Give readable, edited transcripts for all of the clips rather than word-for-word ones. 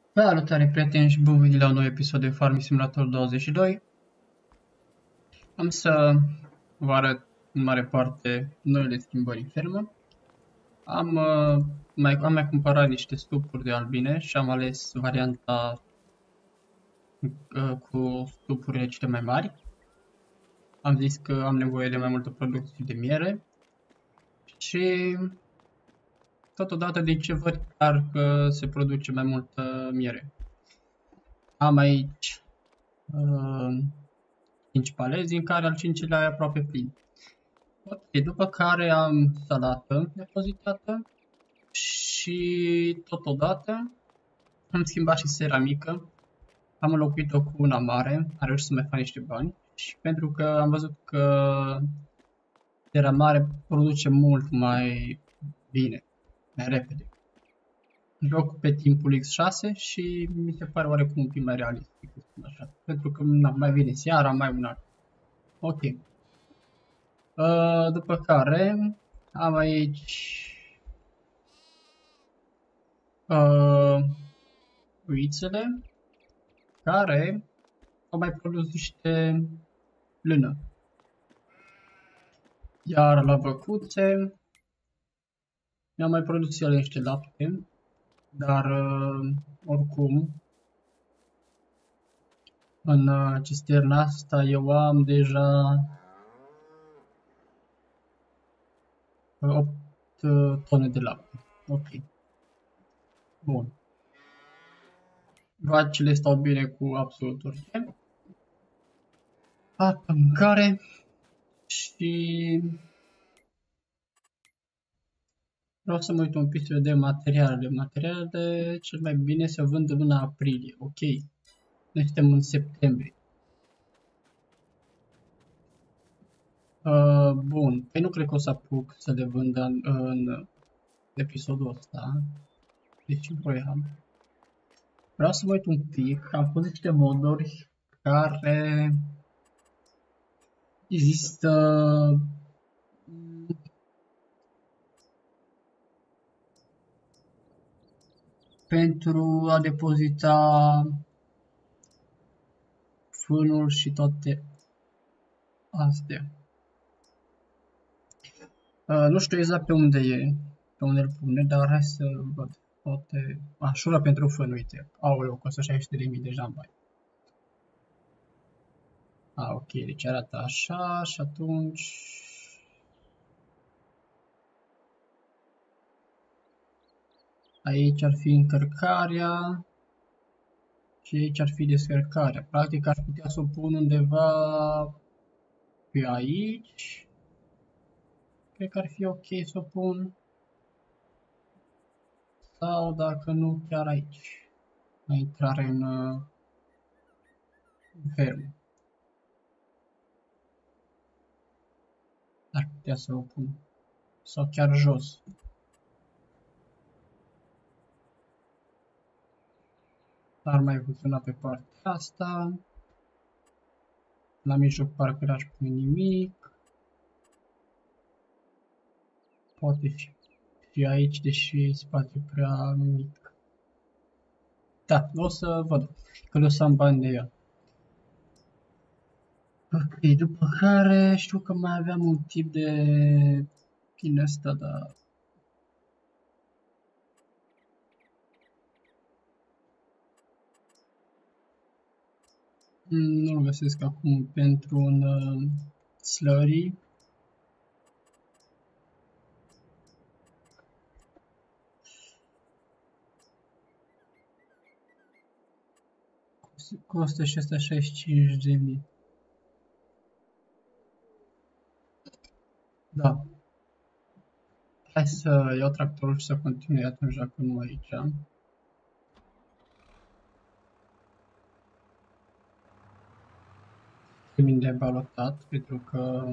Salutare prieteni și bun venit la un nou episod de Farming Simulator 22. Am să vă arăt în mare parte noile schimbări în fermă. Am mai cumpărat niște stupuri de albine și am ales varianta cu stupurile cele mai mari. Am zis că am nevoie de mai multă producție de miere și totodată de ce văd clar că se produce mai multă miere. Am aici 5 palezi, din care al 5-lea e aproape plin. Ok, după care am salată depozitată și totodată am schimbat și ceramică. Am înlocuit-o cu una mare, am reușit să mai fac niște bani și pentru că am văzut că cera mare produce mult mai bine, mai repede. Joc pe timpul X6 și mi se pare oarecum un pic mai realistic, așa, pentru că mai vine seara, mai un alt. Ok. După care am aici uițele care au mai produs niște lână. Iar la văcuțe mi-au mai produs ele niște lapte, dar oricum în cisterna asta eu am deja 8 tone de lapte. Ok. Bun. Vacile stau bine cu absolut orice. Apă, mâncare și vreau să mă uit un pic să vedem materialele. Materialele cel mai bine se vând în luna aprilie. Ok. Noi suntem în septembrie. Bun. Păi nu cred că o să apuc să le vând în episodul ăsta. Deci voiam. Vreau să mă uit un pic. Am pus niște moduri care există pentru a depozita fânul și toate astea. Nu știu exact pe unde e, pe unde îl pune, dar hai să văd. Poate... Așura pentru fân, uite. Aoleu, costă 600.000 deja în bani. Ok, deci arată așa și atunci... Aici ar fi încărcarea și aici ar fi descărcarea. Practic aș putea să o pun undeva pe aici. Cred că ar fi ok să o pun. Sau dacă nu, chiar aici. La intrare în fermă. Ar putea să o pun. Sau chiar jos. Ar mai funcționa pe partea asta. La mijloc parcă n-aș pune nimic. Poate fi și aici, deși spațiul prea mic. Da, o să văd. Că o să am bani de ea. Ok, după care știu că mai aveam un tip de din ăsta, dar nu-l găsesc acum pentru un slurry. Costă și asta 65.000. Da. Hai să iau tractorul și să continui atunci dacă nu aici. Termin de balotat, pentru că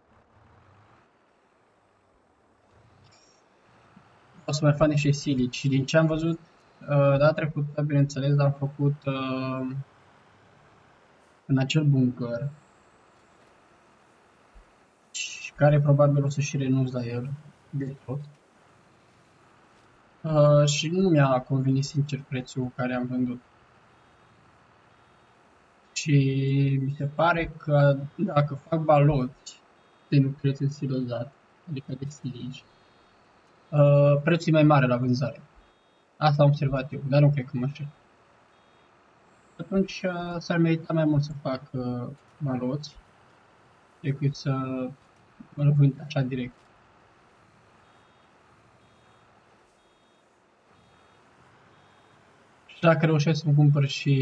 o să mai fac niște silici. Și din ce am văzut data trecută, bineînțeles, am făcut în acel bunker, care probabil o să și renunț la el de tot. Și nu mi-a convenit sincer prețul care am vândut. Și mi se pare că dacă fac baloți de nuclețe silozat, adică de silij, prețul e mai mare la vânzare. Asta am observat eu, dar nu cred că mă știu. Atunci s-ar merita mai mult să fac baloți decât să mă vând așa direct. Și dacă reușesc să-mi cumpăr și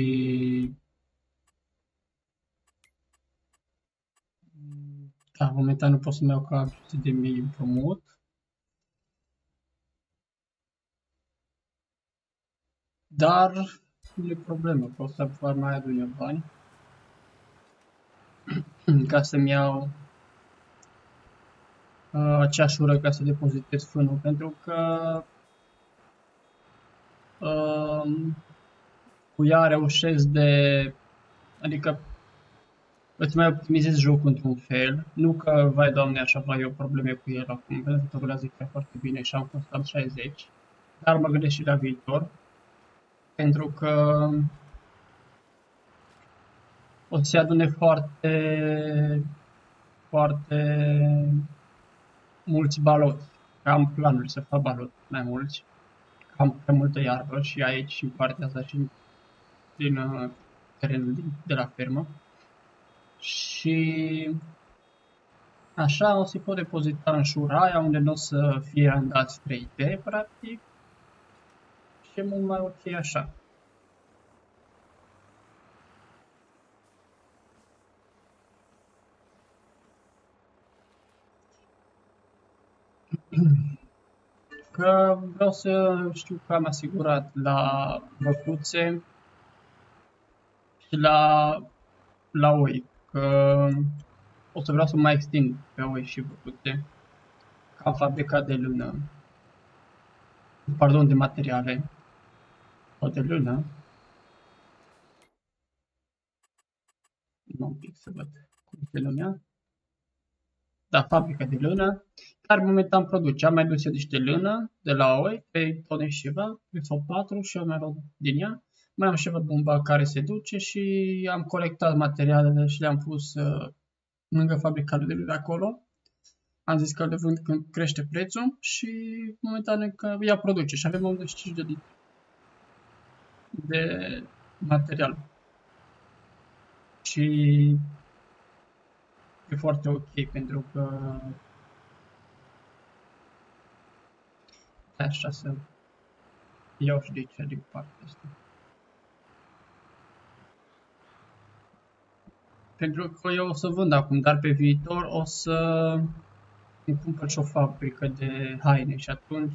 da, momentan nu pot să-mi iau ca 500.000 împrumut. Dar nu e problemă, pot să mai adun eu bani ca să-mi iau aceeași ură ca să depozitez fânul, pentru că cu ea reușesc adică îți mai optimizezi jocul într-un fel, nu că, vai doamne, aș avea eu probleme cu el acum, pentru că rulează chiar foarte bine și am constant 60, dar mă gândesc și la viitor, pentru că o să se adune foarte mulți baloți. Am planuri să fac baloți mai mulți, am prea multă iarbă și aici, în partea asta și din terenul de la fermă. Și așa o să pot depozita în șura aia unde nu o să fie randați 3D, practic. Și e mult mai ok așa. Că vreau să știu că am asigurat la văcuțe și la oi. Că o să vreau să mai extind pe oi și văcuțe. Că am fabricat de lână. Pardon, de materiale. O de lână. Un pic să văd cum este lumea. Da, fabrica de lână, care momentan produce. Am mai dus eu niște lână de la oi, 3 tone și ceva, 3 sau 4 și am mai luat din ea. Mai am și o bomba care se duce și am colectat materialele și le-am pus lângă fabrica de lână acolo. Am zis că le vând când crește prețul și momentan că ea produce și avem 85 de litri de material. Și e foarte ok pentru că așa să iau și de aici din partea asta. Pentru că eu o să vând acum, dar pe viitor o să îmi cumpăr și o fabrică de haine și atunci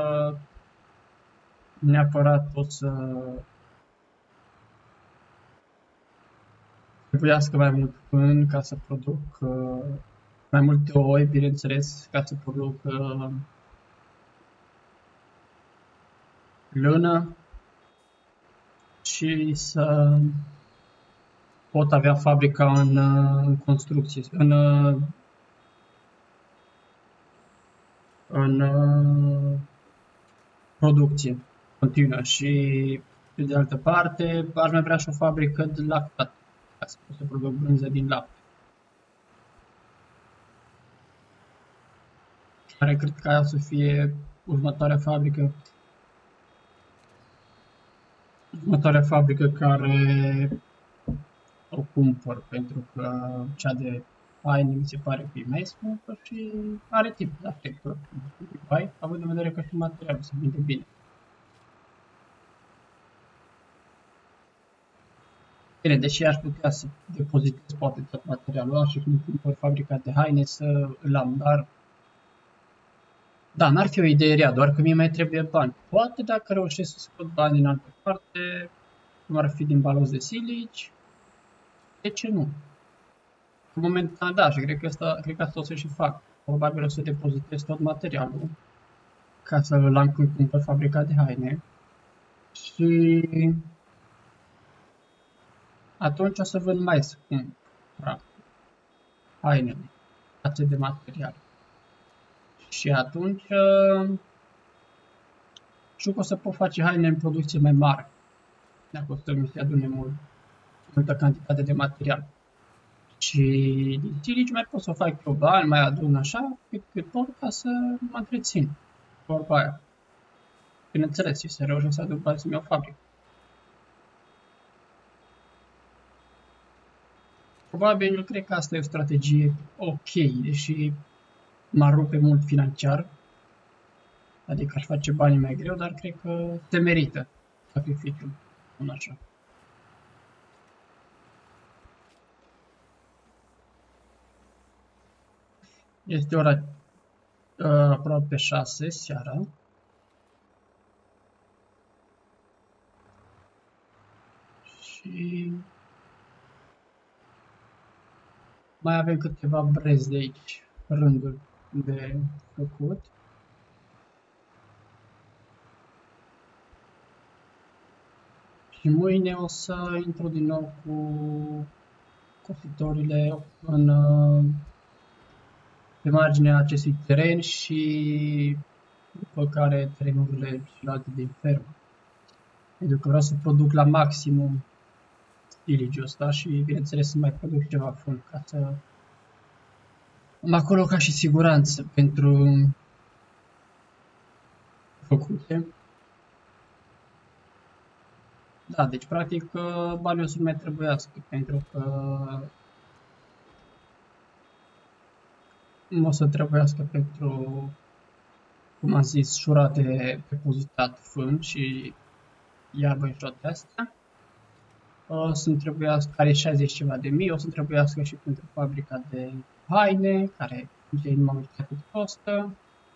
neapărat o să trebuiască mai mult fân ca să produc mai multe oi, bineînțeles, ca să produc lână și să pot avea fabrica în construcție, în producție continuă și pe de altă parte aș mai vrea și o fabrică de lactat ca să pot să produc brânză din lapte, care cred că aia o să fie următoarea fabrică care o cumpăr, pentru că cea de haine mi se pare că e mai scumpă și are timp de așteptă, având în vedere că și materialul se vinde bine. Bine, deși aș putea să depozitez poate tot materialul ăla și când cumpăr fabrica de haine să îl am, dar da, n-ar fi o idee rea, doar că mie mai trebuie bani. Poate dacă reușesc să scot bani în altă parte, cum ar fi din balozi de silici, de ce nu? În momentan, da, și cred că asta o să și fac. Probabil o să depozitez tot materialul ca să îl am când cumpăr fabrica de haine și atunci o să vând mai scump, practic, hainele, față de material. Și atunci Știu că o să pot face haine în producție mai mare, dacă o să mi se adune multă cantitate de material. Și din silici mai pot să fac eu bani, mai adun așa, cât pot, ca să mă întrețin. Vorba aia. Bineînțeles, și să reușesc să aduc bani să-mi iau fabrică. Probabil, cred că asta e o strategie ok, deși m-ar rupe mult financiar, adică aș face banii mai greu, dar cred că se merită sacrificiul, un așa. Este ora aproape 6 seara și mai avem câteva brezi de aici, rânduri de făcut. Și mâine o să intru din nou cu cositorile pe marginea acestui teren și după care terenurile celelalte din fermă. Pentru că vreau să produc la maximum stiligiul ăsta și bineînțeles să mai produc ceva fund ca să am acolo ca și siguranță pentru făcute. Da, deci practic banii o să mai trebuiască pentru că nu o să trebuiască pentru, cum am zis, șura de depozitat fân și iarbă și toate astea. O să-mi trebuiască, care e 60 ceva de mii, o să trebuiască și pentru fabrica de haine, care nu m-am uitat cât costă.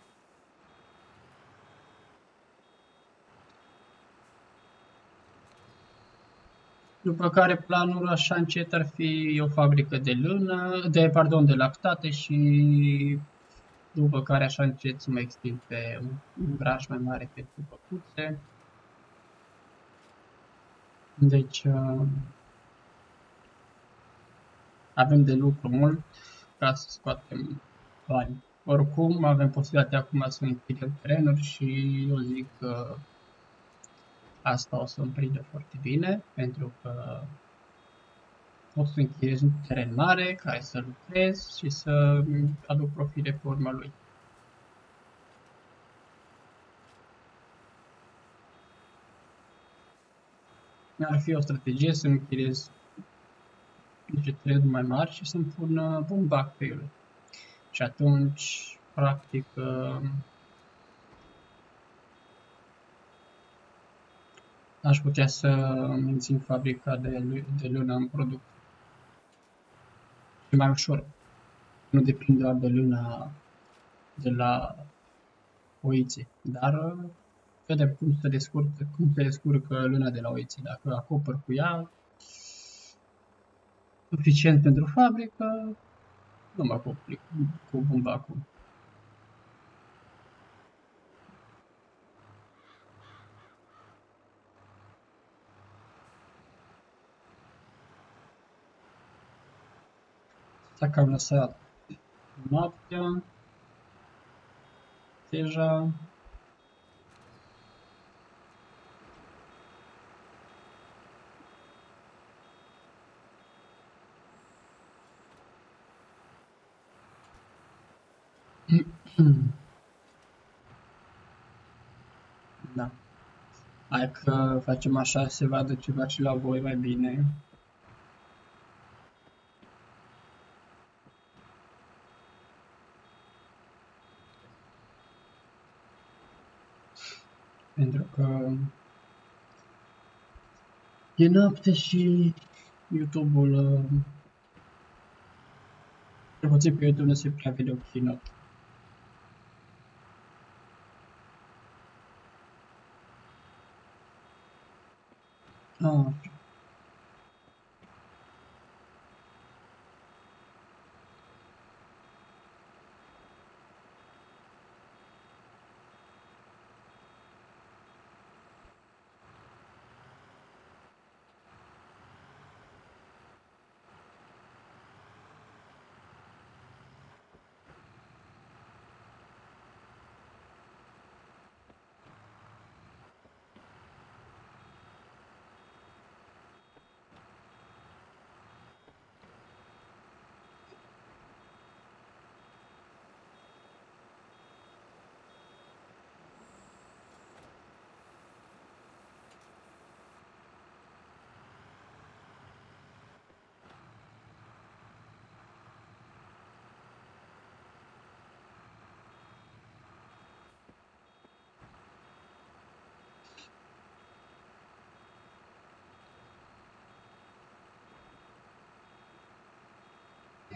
După care planul așa încet ar fi o fabrică de lână, de lactate și după care așa încet să mă extind pe un branș mai mare pentru păcuțe. Deci avem de lucru mult ca să scoatem bani. Oricum avem posibilitatea acum să închidem terenuri și eu zic că asta o să îmi prindă foarte bine pentru că pot să închiriez un teren mare care să lucrez și să aduc profite pe urma lui. Ar fi o strategie să închiriez niște terenuri mai mari și să-mi pun bumbac pe ele. Și atunci, practic, aș putea să mențin fabrica de lână în product. Și mai ușor. Nu depind doar de luna de la oițe, dar vedem cum se descurcă luna de la oițe. Dacă acopăr cu ea suficient pentru fabrică, nu mă complic cu bumbacul. Asta că am lăsat noaptea, deja. Da. Hai că facem așa, se vadă ceva și la voi mai bine. Pentru că e noapte și YouTube-ul, cel puțin pe YouTube nu se prea vede ok noapte. Ah,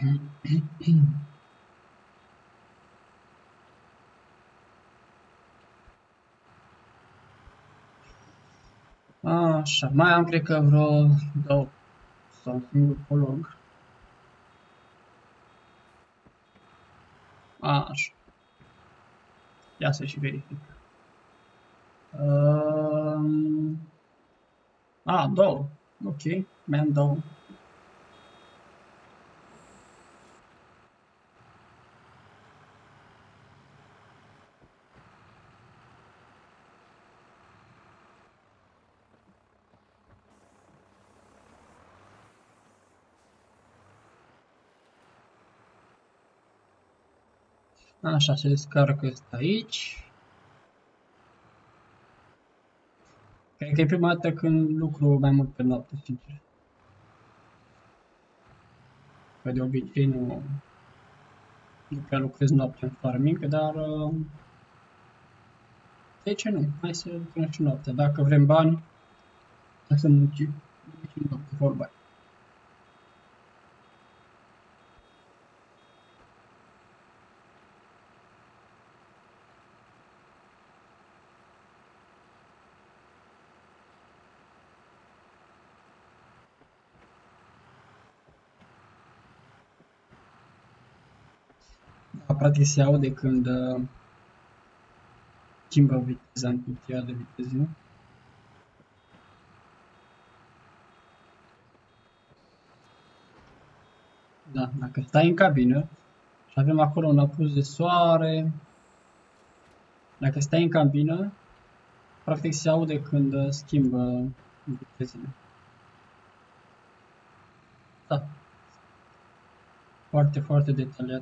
Așa, mai am cred că vreo două sau un singur polog. Așa. Ia să și verific. Două. Ok, mi-am două. Așa, se descarcă ăsta aici. Cred că e prima dată când lucru mai mult pe noapte, sincer. Că de obicei nu prea lucrez noapte în farming, dar de ce nu? Hai să lucrăm și noaptea. Dacă vrem bani, hai să muncim noapte, vorba. Da, practic se aude când schimbă viteza în cutia de viteză. Da, dacă stai în cabină și avem acolo un apus de soare, dacă stai în cabină, practic se aude când schimbă vitezele. Da. Foarte, foarte detaliat.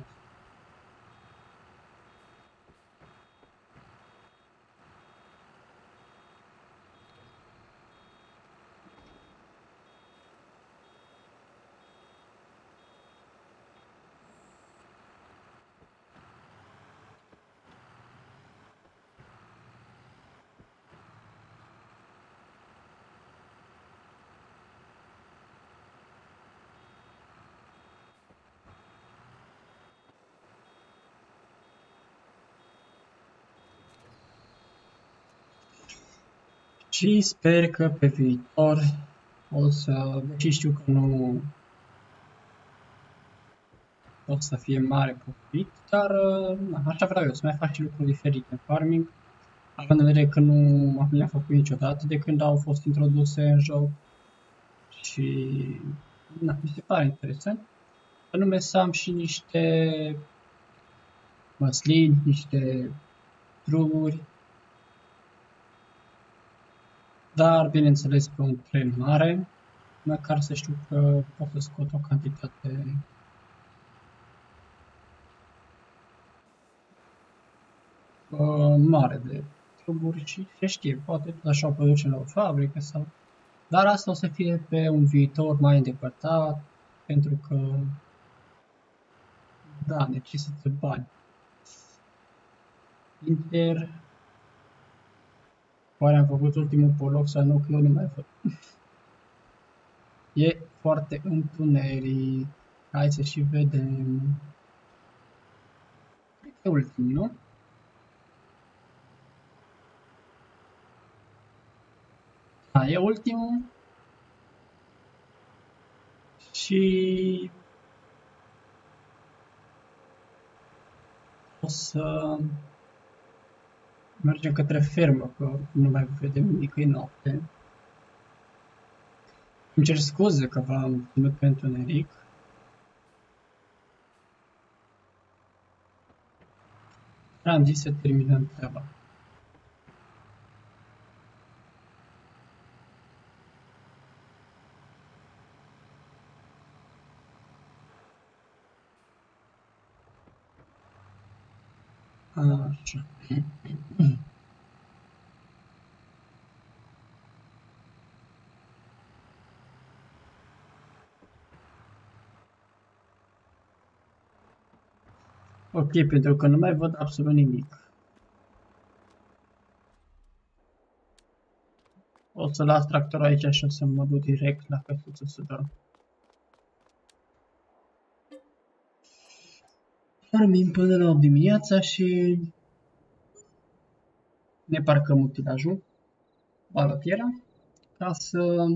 Și sper că pe viitor o să, deși știu că nu o să fie mare profit, dar așa vreau eu, să mai fac și lucruri diferite în farming, având în vedere că nu le-am făcut niciodată de când au fost introduse în joc și mi se pare interesant. Anume să am și niște măslini, niște drumuri, dar bineînțeles pe un tren mare, măcar să știu că pot să scot o cantitate mare de drumuri și se știe, poate tot așa o producem la o fabrică sau... Dar asta o să fie pe un viitor mai îndepărtat, pentru că, da, necesită bani. Inter, oare am făcut ultimul polog sau nu, că eu nu mai văd. E foarte întuneric. Hai să și vedem. Cred că e ultimul, nu? Da, e ultimul. Și o să mergem către fermă, că nu mai vedem nimic, e noapte. Îmi cer scuze că v-am ținut pe întuneric. Am zis să terminăm treaba. Așa. Ok, pentru că nu mai văd absolut nimic. O să las tractorul aici și o să mă duc direct la căsuță să dorm. Dormim până la 8 dimineața și ne parcăm utilajul, balotiera, ca să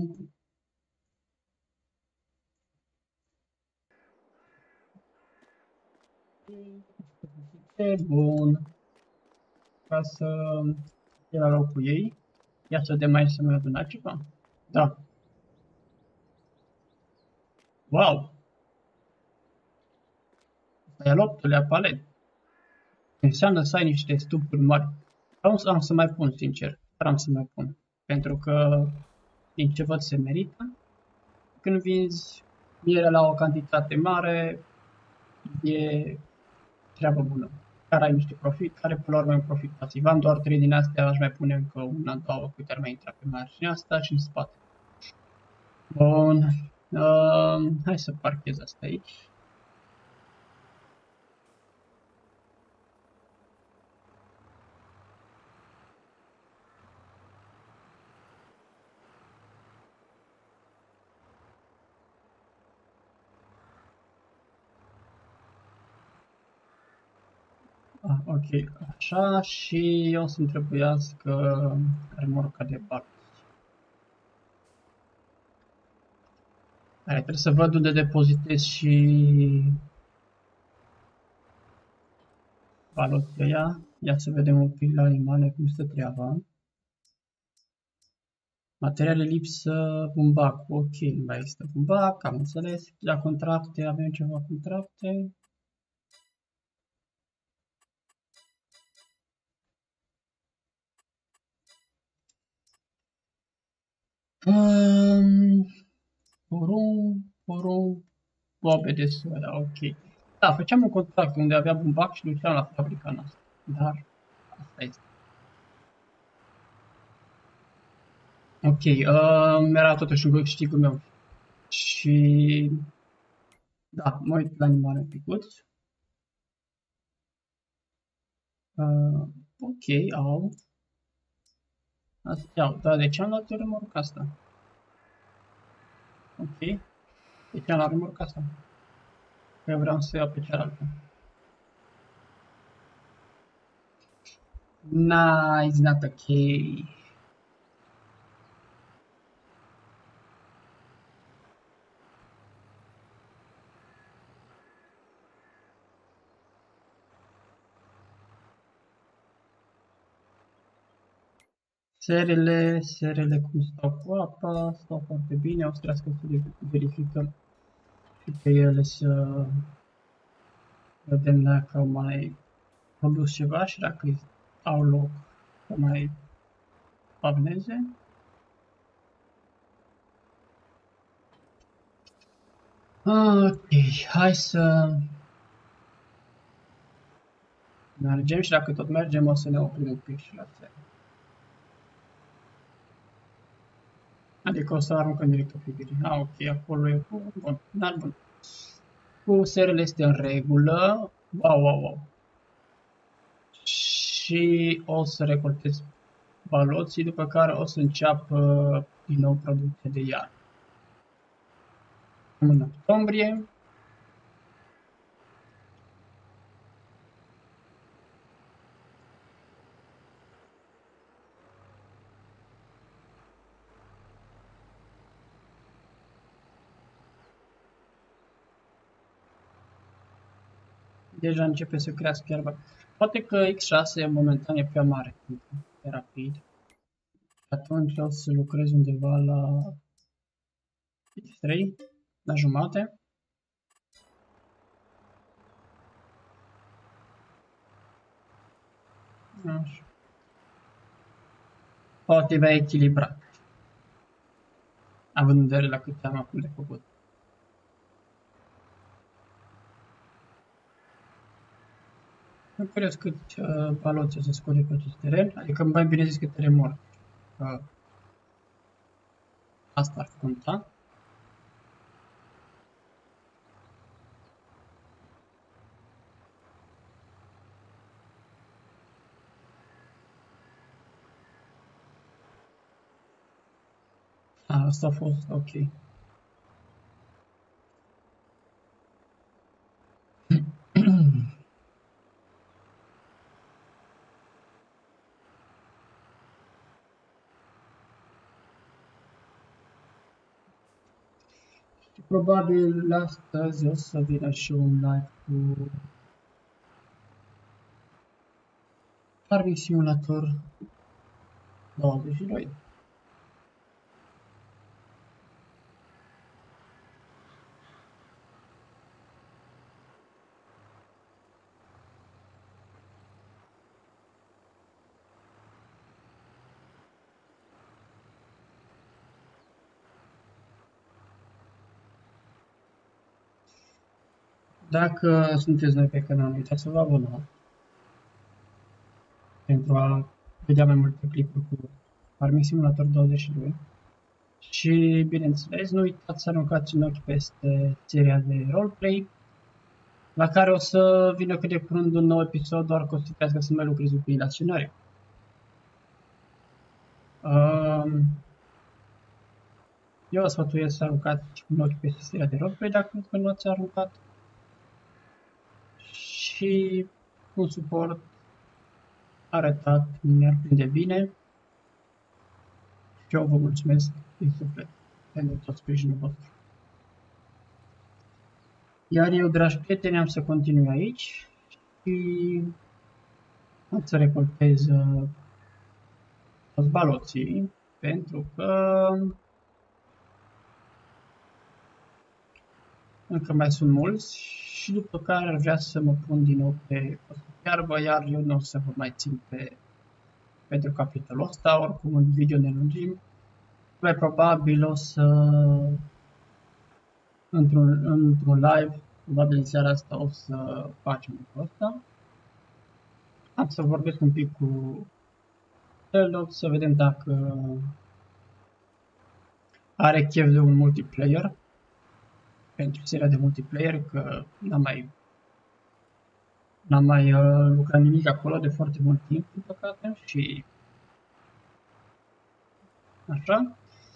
bun, ca să fie la locul ei. Ia să vedem mai să mai adunat ceva. Da. Wow! E al 8-lea palet. Înseamnă să ai niște stupuri mari. Am să mai pun, sincer. Am să mai pun. Pentru că, din ce văd, se merită. Când vinzi miere la o cantitate mare, e treabă bună. Care ai niște profit, care până la urmă e un profit pasiv. Am doar 3 din astea, aș mai pune încă una, două, câte ar mai intra pe marginea asta și în spate. Bun. Hai să parchez asta aici. Ok, așa și o să-mi trebuiască remorca de baloți. Trebuie să văd unde depozitez și baloții ăia. Ia să vedem un pic la animale cum stă treaba. Materiale lipsă, bumbac. Ok, nu mai există bumbac, am înțeles. La contracte, avem ceva contracte. Porum, boabe de soia, ok. Da, făceam un contract unde avea bumbac și duceam la fabrica noastră. Dar asta este. Ok, era totuși un câștigul meu. Și da, mă uit la animale un picuț. Ok, au. Astea au, dar de ce am luat remorca asta? Ok, de ce am luat remorca asta? Că eu vreau să iau pe cealaltă. Nice, not okay. Serele cum stau cu apa, stau foarte bine, o să trească să verificăm și pe ele să vedem dacă au mai produs ceva și dacă au loc să mai pavneze. Ok, hai să mergem și dacă tot mergem o să ne oprim un pic și la seară. Adică o să aruncăm direct o figură. Ok, acolo e bun, dar bun. Cu serele este în regulă. Wow. Și o să recoltez baloții, după care o să înceapă din nou producția de iarnă. În octombrie. Deja începe să crească iarba. Poate că X6 momentan e prea mare, e rapid. Atunci o să lucrez undeva la X3, la jumate. Așa. Poate va echilibra, având în vedere la cât am acum de făcut. Sunt curios câți baloți o să scoate pe acest teren, adică mai bine zis câte remorci. Asta ar conta. Asta a fost ok. Probabil astăzi o să vină și un live cu Farming Simulator 22. Dacă sunteți noi pe canal, uitați să vă abonați pentru a vedea mai multe clipuri cu Farming Simulator 22. Și, bineînțeles, nu uitați să aruncați un ochi peste seria de roleplay, la care o să vină cât de curând un nou episod, doar că o să trebuiască să mai lucrez un pic la scenariu. Eu vă sfătuiesc să aruncați un ochi peste seria de roleplay dacă încă nu ați aruncat. Și un suport arătat mi-ar prinde bine. Și eu vă mulțumesc din suflet pentru tot sprijinul vostru. Iar eu, dragi prieteni, am să continui aici și am să recoltez toți baloții, pentru că încă mai sunt mulți și după care ar vrea să mă pun din nou pe piarbă, iar eu nu o să vă mai țin pentru capitolul ăsta, oricum în video ne lungim. Mai probabil o să într-un live, probabil în seara asta o să facem lucrul ăsta. Am să vorbesc un pic cu Sheldon să vedem dacă are chef de un multiplayer pentru seria de multiplayer, că n-am mai lucrat nimic acolo de foarte mult timp, din păcate, și așa.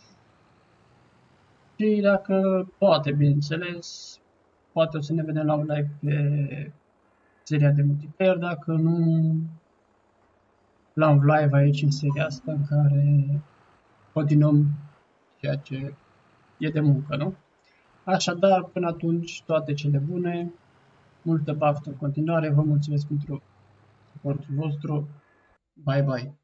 Și dacă poate, bineînțeles, poate o să ne vedem la un live pe seria de multiplayer, dacă nu la un live aici în seria asta în care continuăm ceea ce e de muncă, nu? Așadar, până atunci, toate cele bune, multă baftă în continuare, vă mulțumesc pentru suportul vostru, bye bye!